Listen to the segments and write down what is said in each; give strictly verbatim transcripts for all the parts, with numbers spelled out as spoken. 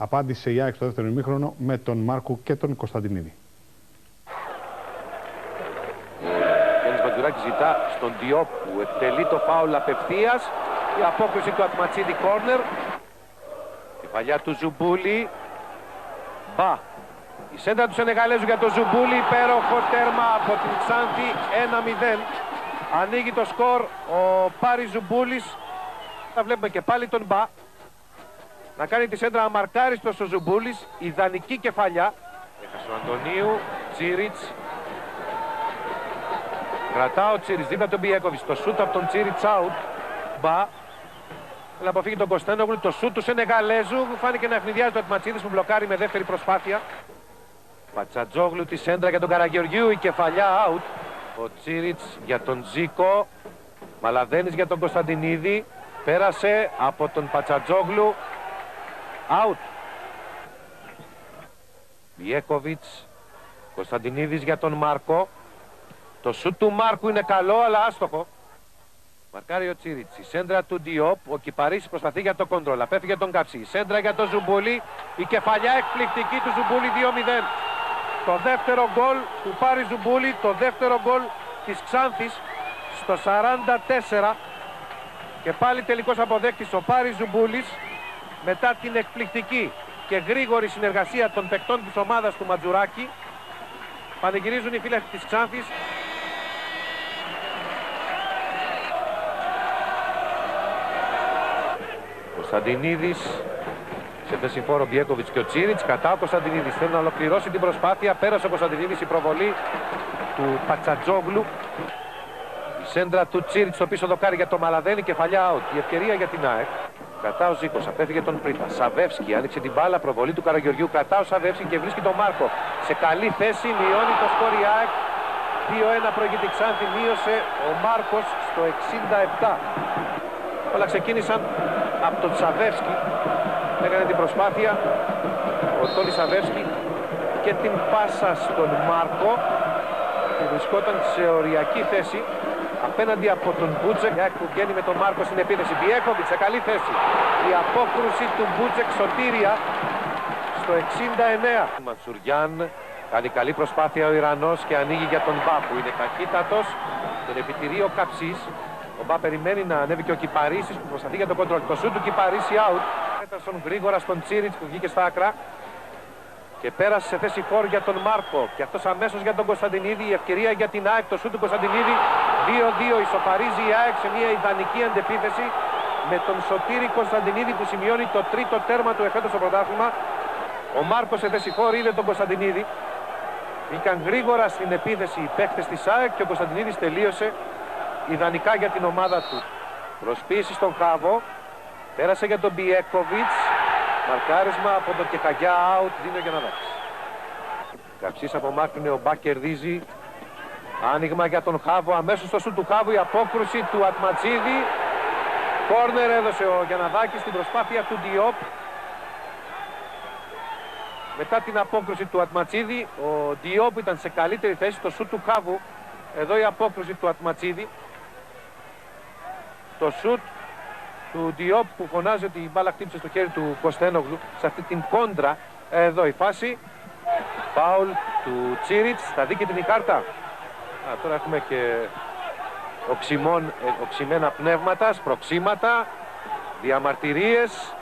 Απάντησε η ΑΕΚ στο δεύτερο ημίχρονο με τον Μάρκο και τον Κωνσταντινίδη. Ο Γιάννης Ματζουράκης ζητά στον Διόπ που εκτελεί το φάουλ απευθείας. Η απόκριση του Ατματσίδη κόρνερ. Κεφαλιά του Ζουμπούλη. Μπα. Η σέντρα του Σενεγαλέζου για το Ζουμπούλη. Υπέροχο τέρμα από την Ξάνθη. ένα μηδέν. Ανοίγει το σκορ ο Πάρης Ζουμπούλης. Θα βλέπουμε και πάλι τον Μπα να κάνει τη σέντρα αμαρκάριστος ο Ζουμπούλης. Ιδανική κεφαλιά. Έχασε ο Αντωνίου. Τσίριτς. Κρατά ο Τσίριτς δίπλα τον Μπιέκοβιτς. Το σούτ από τον Τσίριτς out. Μπα. Θέλει να αποφύγει τον Κωστένογλου. Το σούτ του Σενεγαλέζου. Φάνηκε να ευνηδιάζει το Ατματσίδης που μπλοκάρει με δεύτερη προσπάθεια. Πατσατζόγλου τη σέντρα για τον Καραγεωργίου. Η κεφαλιά out. Ο Τσίριτς για τον Ζήκο. Μαλαδένης για τον Κωνσταντινίδη. Πέρασε από τον Πατσατζόγλου. Out. Μπιέκοβιτς. Κωνσταντινίδης για τον Μάρκο. Το σούτ του Μάρκου είναι καλό αλλά άστοχο. Μαρκάρει ο Τσίριτς. Η σέντρα του Διόπ. Ο Κυπαρίσης προσπαθεί για το κόντρολ. Απέφυγε τον Κάψη. Η σέντρα για τον Ζουμπούλη. Η κεφαλιά εκπληκτική του Ζουμπούλη. δύο μηδέν. Το δεύτερο γκολ του Πάρη Ζουμπούλη. Το δεύτερο γκολ της Ξάνθης στο σαράντα τέσσερα. Και πάλι τελικός αποδέκτης ο Πάρης Ζουμπούλης. Μετά την εκπληκτική και γρήγορη συνεργασία των παικτών της ομάδας του Ματζουράκη. Πανηγυρίζουν οι φίλοι της Ξάνθης. Κωνσταντινίδης, σε θεσιφόρο Μπιέκοβιτς και ο Τσίριτς. Κατά ο Κωνσταντινίδης θέλει να ολοκληρώσει την προσπάθεια. Πέρασε ο Κωνσταντινίδης, η προβολή του Πατσατζόγλου. Η σέντρα του Τσίριτς στο πίσω δοκάρι για το Μαλαδένη. Κεφαλιά out. Η ευκαιρία για την ΑΕΚ. Κατά ο Ζήκος, απέφυγε τον Πρίτα. Σαβεύσκι άνοιξε την μπάλα, προβολή του Καραγεωργίου. Κατά ο Σαβεύσκι και βρίσκει τον Μάρκο. Σε καλή θέση, μειώνει το σκορ η ΑΕΚ. δύο ένα προηγείται η Ξάνθη, μείωσε ο Μάρκος στο εξήντα επτά. Όλα ξεκίνησαν από τον Σαβεύσκι. Έκανε την προσπάθεια ο Τόλι Σαβεύσκι και την πάσα στον Μάρκο. Και βρισκόταν σε οριακή θέση απέναντι από τον Μπούτζεκ που βγαίνει με τον Μάρκο στην επίθεση. Μπιέκοβιτς σε καλή θέση. Η απόκρουση του Μπούτζεκ σωτήρια στο εξήντα εννέα. Μανσουριάν κάνει καλή προσπάθεια ο Ιρανός και ανοίγει για τον Μπα που είναι ταχύτατος. Τον επιτηρεί ο Καψής. Ο Μπα περιμένει να ανέβει και ο Κυπαρίσης που προσπαθεί για το κοντρόλ. Το σούτ του Κυπαρίσι out. Πέτερσον γρήγορα στον Τσίριτς που βγήκε στα άκρα. Και πέρασε σε θέση φόρ για τον Μάρκο. Και αυτός αμέσως για τον Κωνσταντινίδη. Η ευκαιρία για την ΑΕΚ. Το σούτ του Κωνσταντινίδη. δύο δύο. Ισοφαρίζει η ΑΕΚ σε μια ιδανική αντεπίθεση. Με τον Σωτήρη Κωνσταντινίδη που σημειώνει το τρίτο τέρμα του εφέτος στο πρωτάθλημα. Ο Μάρκος σε θέση φόρ είδε τον Κωνσταντινίδη. Μπήκαν γρήγορα στην επίθεση οι παίκτες της ΑΕΚ και ο Κωνσταντινίδης τελείωσε ιδανικά για την ομάδα του. Προσποίηση στον Χάβο. Πέρασε για τον Μπιέκοβιτς. Μαρκάρισμα από τον Κεχαγιά out. Δίνει ο Γιανναδάκης. Καψής απομάκρυνε, ο Μπα κερδίζει. Άνοιγμα για τον Χάβο. Αμέσως στο σουτ του Χάβου η απόκρουση του Ατματσίδη. Κόρνερ έδωσε ο Γιανναδάκης στην προσπάθεια του Διόπ. Μετά την απόκρουση του Ατματσίδη, ο Διόπ ήταν σε καλύτερη θέση. Το σουτ του Χάβου. Εδώ η απόκρουση του Ατματσίδη. Το σουτ του Διόπ που φωνάζει ότι η μπάλα χτύπησε στο χέρι του Κωστένογλου σε αυτή την κόντρα. Εδώ η φάση. Φάουλ του Τσίριτς. Θα δει και την η κάρτα. Α, τώρα έχουμε και οξυμών, οξυμένα πνεύματα, σπροξήματα, διαμαρτυρίες.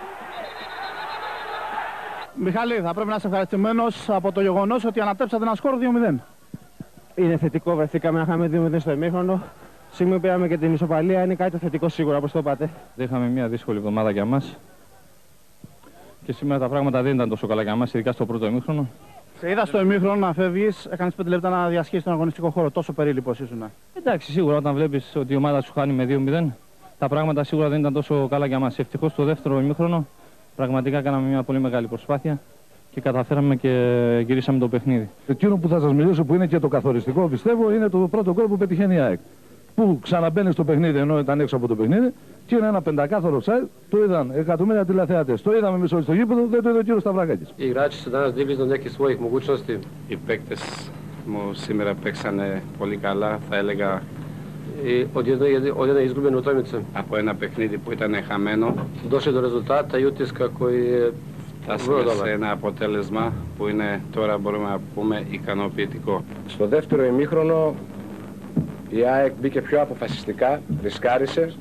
Μιχάλη, θα πρέπει να είσαι ευχαριστημένος από το γεγονός ότι ανατρέψατε ένα σκορ δύο μηδέν. Είναι θετικό, βρεθήκαμε να είχαμε δύο μηδέν στο ημίχρονο. Σήμερα πήραμε και την ισοπαλία, είναι κάτι το θετικό σίγουρα, όπως το είπατε. Είχαμε μια δύσκολη εβδομάδα για μας. Και σήμερα τα πράγματα δεν ήταν τόσο καλά για μας, ειδικά στο πρώτο ημίχρονο. Σε είδα στο ημίχρονο να φεύγεις, έκανες πέντε λεπτά να διασχίσεις τον αγωνιστικό χώρο, τόσο περίληπος ήσουν. Εντάξει, σίγουρα όταν βλέπεις ότι η ομάδα σου χάνει με δύο μηδέν, τα πράγματα σίγουρα δεν ήταν τόσο καλά για μας. Ευτυχώς στο δεύτερο ημίχρονο πραγματικά κάναμε μια πολύ μεγάλη προσπάθεια και καταφέραμε και γυρίσαμε το παιχνίδι. Εκείνο που θα σας μιλήσω που είναι και το καθοριστικό, πιστεύω, είναι το πρώτο γκολ που πετυχαίνει η ΑΕΚ. Που ξαναμπαίνει στο παιχνίδι ενώ ήταν έξω από το παιχνίδι και είναι ένα πεντακάθαρο site. Το είδαν εκατομμύρια τηλεθεατές. Το είδαμε εμείς όλοι στο γήπεδο, δεν το είδε ο κύριος Σταυρακάκης. Οι играчи се danas дивли до neki svojih mogućnosti. Οι παίκτες μου σήμερα παίξανε πολύ καλά, θα έλεγα. I od jedne, od jedne izgubljene utakmice Από ένα παιχνίδι που ήταν χαμένο. došli do rezultata i utiska koji je φτάσαμε σε ένα αποτέλεσμα που είναι τώρα μπορούμε να πούμε ικανοποιητικό. Στο δεύτερο ημίχρονο η ΑΕΚ μπήκε πιο αποφασιστικά, ρισκάρισε,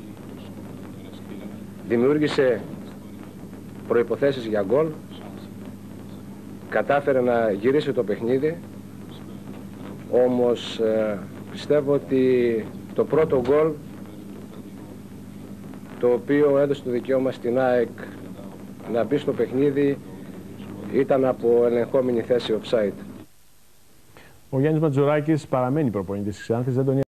δημιούργησε προϋποθέσεις για γκολ, κατάφερε να γυρίσει το παιχνίδι, όμως ε, πιστεύω ότι το πρώτο γκολ, το οποίο έδωσε το δικαίωμα στην ΑΕΚ να μπει στο παιχνίδι, ήταν από ελεγχόμενη θέση offside. Ο Γιάννης Ματζουράκης παραμένει προπονητής της Ξάνθης, δεν τον